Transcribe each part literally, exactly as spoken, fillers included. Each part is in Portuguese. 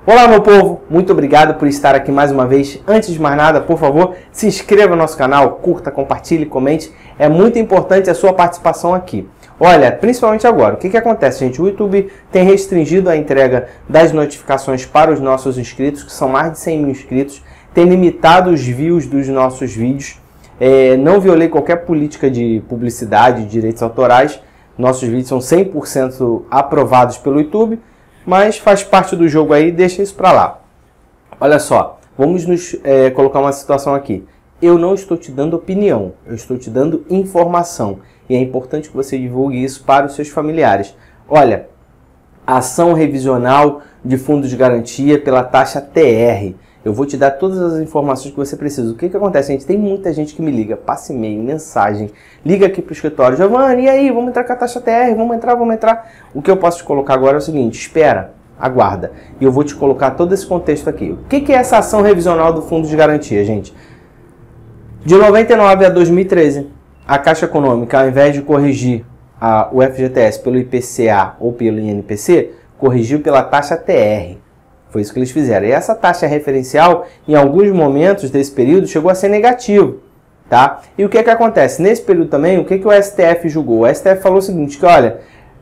Olá, meu povo, muito obrigado por estar aqui mais uma vez. Antes de mais nada, por favor, se inscreva no nosso canal, curta, compartilhe, comente. É muito importante a sua participação aqui. Olha, principalmente agora, o que, que acontece, gente? O YouTube tem restringido a entrega das notificações para os nossos inscritos, que são mais de cem mil inscritos, tem limitado os views dos nossos vídeos. É, não violei qualquer política de publicidade, de direitos autorais. Nossos vídeos são cem por cento aprovados pelo YouTube. Mas faz parte do jogo aí, deixa isso pra lá. Olha só, vamos nos é, colocar uma situação aqui. Eu não estou te dando opinião, eu estou te dando informação. E é importante que você divulgue isso para os seus familiares. Olha, ação revisional de fundo de garantia pela taxa T R. Eu vou te dar todas as informações que você precisa. O que que acontece, gente? Tem muita gente que me liga, passa e-mail, mensagem, liga aqui para o escritório. Giovanni, e aí? Vamos entrar com a taxa T R? Vamos entrar, vamos entrar. O que eu posso te colocar agora é o seguinte, espera, aguarda. E eu vou te colocar todo esse contexto aqui. O que que é essa ação revisional do fundo de garantia, gente? De noventa e nove a dois mil e treze, a Caixa Econômica, ao invés de corrigir a, o F G T S pelo I P C A ou pelo I N P C, corrigiu pela taxa T R. Foi isso que eles fizeram. E essa taxa referencial, em alguns momentos desse período, chegou a ser negativo. Tá? E o que, que acontece? Nesse período também, o que, que o S T F julgou? O S T F falou o seguinte, que olha,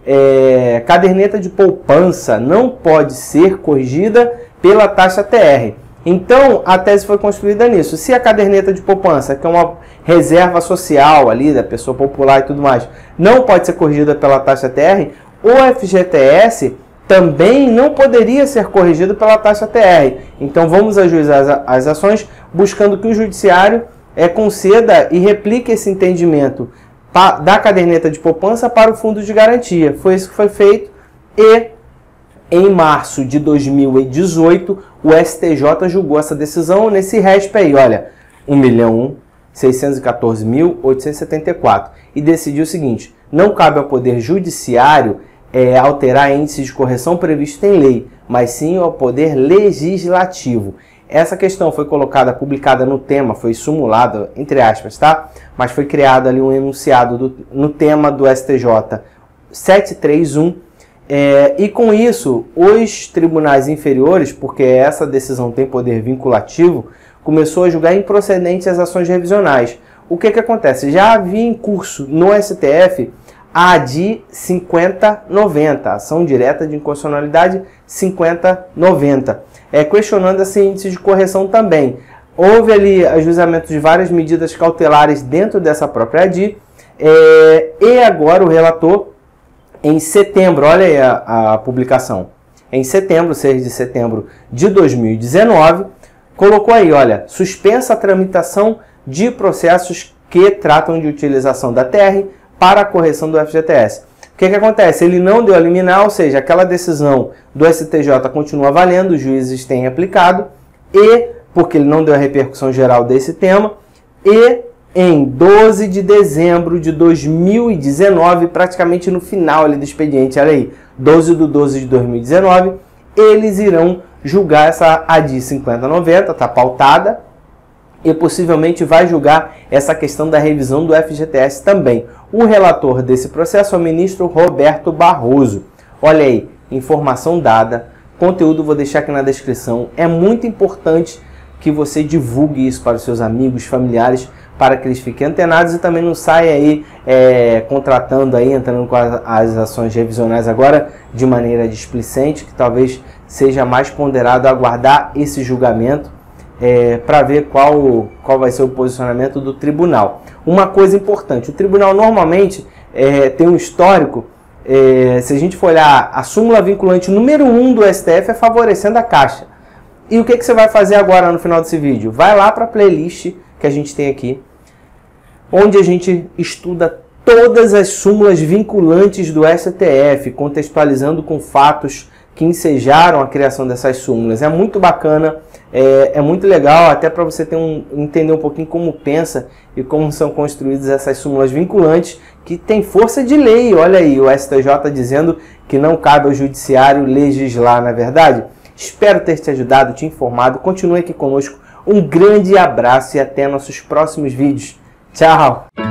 é, caderneta de poupança não pode ser corrigida pela taxa T R. Então, a tese foi construída nisso. Se a caderneta de poupança, que é uma reserva social ali da pessoa popular e tudo mais, não pode ser corrigida pela taxa T R, o F G T S também não poderia ser corrigido pela taxa T R. Então vamos ajuizar as ações buscando que o judiciário é, conceda e replique esse entendimento da caderneta de poupança para o fundo de garantia. Foi isso que foi feito e em março de dois mil e dezoito o S T J julgou essa decisão nesse R E S P aí, olha, um milhão seiscentos e quatorze mil oitocentos e setenta e quatro e decidiu o seguinte, não cabe ao Poder Judiciário É, alterar índice de correção previsto em lei, mas sim ao Poder Legislativo. Essa questão foi colocada, publicada no tema, foi simulada, entre aspas, tá? Mas foi criado ali um enunciado do, no tema do S T J setecentos e trinta e um, é, e com isso, os tribunais inferiores, porque essa decisão tem poder vinculativo, começou a julgar improcedentes as ações revisionais. O que que acontece? Já havia em curso no S T F a ADI cinquenta noventa, ação direta de inconstitucionalidade cinquenta noventa, é, questionando esse índice de correção também. Houve ali ajuizamento de várias medidas cautelares dentro dessa própria ADI, é, e agora o relator, em setembro, olha aí a, a publicação, em setembro, seis de setembro de dois mil e dezenove, colocou aí, olha, suspensa a tramitação de processos que tratam de utilização da T R para a correção do F G T S. O que que acontece? Ele não deu a liminar, ou seja, aquela decisão do S T J continua valendo, os juízes têm aplicado, e, porque ele não deu a repercussão geral desse tema, e em doze de dezembro de dois mil e dezenove, praticamente no final ali do expediente, olha aí, doze de doze de dois mil e dezenove, eles irão julgar essa ADI cinquenta noventa, está pautada, e possivelmente vai julgar essa questão da revisão do F G T S também. O relator desse processo é o ministro Roberto Barroso. Olha aí, informação dada, conteúdo vou deixar aqui na descrição. É muito importante que você divulgue isso para os seus amigos, familiares, para que eles fiquem antenados e também não saia aí é, contratando, aí, entrando com as, as ações revisionais agora de maneira displicente, que talvez seja mais ponderado aguardar esse julgamento, É, para ver qual, qual vai ser o posicionamento do tribunal. Uma coisa importante, o tribunal normalmente é, tem um histórico, é, se a gente for olhar, a súmula vinculante número um do S T F é favorecendo a Caixa. E o que, que você vai fazer agora no final desse vídeo? Vai lá para a playlist que a gente tem aqui, onde a gente estuda todas as súmulas vinculantes do S T F, contextualizando com fatos que ensejaram a criação dessas súmulas. É muito bacana, é, é muito legal, até para você ter um, entender um pouquinho como pensa e como são construídas essas súmulas vinculantes, que tem força de lei. Olha aí, o S T J dizendo que não cabe ao judiciário legislar, na verdade. Espero ter te ajudado, te informado. Continue aqui conosco. Um grande abraço e até nossos próximos vídeos. Tchau!